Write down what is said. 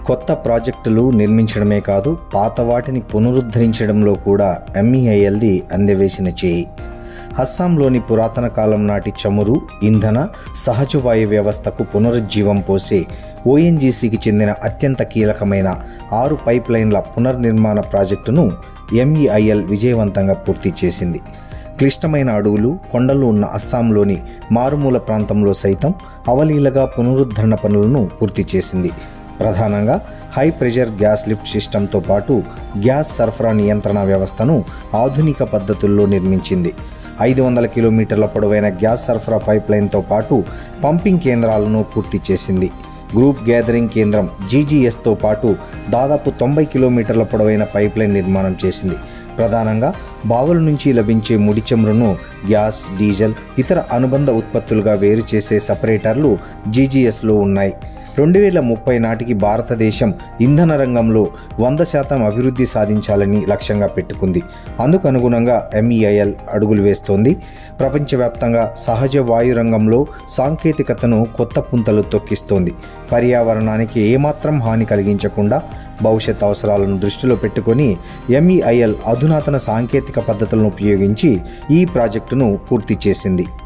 కొత్త ప్రాజెక్టులు నిర్మించడమే కాదు, పాత వాటిని పునరుద్ధరించడంలో కూడా MEILది అందవేసిన చేయి. అస్సాంలోని పురాతన కాలం నాటి చమురు, ఇంధన, సహజ వాయు వ్యవస్థకు పునరుజ్జీవం పోసే ONGCకి చెందిన అత్యంత కీలకమైన 6 పైప్లైన్ల పునర్నిర్మాణ ప్రాజెక్టును MEIL విజయవంతంగా పూర్తి చేసింది. క్లిష్టమైన అడవులు, కొండలు ఉన్న అస్సాంలోని మారుమూల ప్రాంతంలో సైతం అవలీలగా పునరుద్ధరణ పనులను పూర్తి చేసింది. ప్రధానంగా హై ప్రెషర్ గ్యాస్ లిఫ్ట్ సిస్టంతో పాటు గ్యాస్ సరఫరా నియంత్రణ వ్యవస్థను ఆధునిక పద్ధతుల్లో నిర్మించింది. 500 కిలోమీటర్ల పొడవైన గ్యాస్ సరఫరా పైప్లైన్తో పాటు పంపింగ్ కేంద్రాలను పూర్తి చేసింది. గ్రూప్ గ్యాదరింగ్ కేంద్రం GGSతో పాటు దాదాపు 90 కిలోమీటర్ల పొడవైన పైప్లైన్ నిర్మాణం చేసింది. ప్రధానంగా బావుల నుంచి లభించే ముడి చమురును గ్యాస్, డీజిల్, ఇతర అనుబంధ ఉత్పత్తులుగా వేరు చేసే సపరేటర్లు GGSలో ఉన్నాయి. 2030 నాటికి భారతదేశం ఇంధన రంగంలో 100% అభివృద్ధి సాధించాలని లక్ష్యంగా పెట్టుకుంది. అందుకు అనుగుణంగా MEIL అడుగులు వేస్తోంది. ప్రపంచవ్యాప్తంగా సహజ వాయు రంగంలో సాంకేతికతను కొత్త పుంతలు తొక్కిస్తోంది. పర్యావరణానికి ఏమాత్రం హాని కలిగించకుండా భవిష్యత్ అవసరాలను దృష్టిలో పెట్టుకొని MEIL అధునాతన సాంకేతిక పద్ధతులను ఉపయోగించి ఈ ప్రాజెక్టును పూర్తి చేసింది.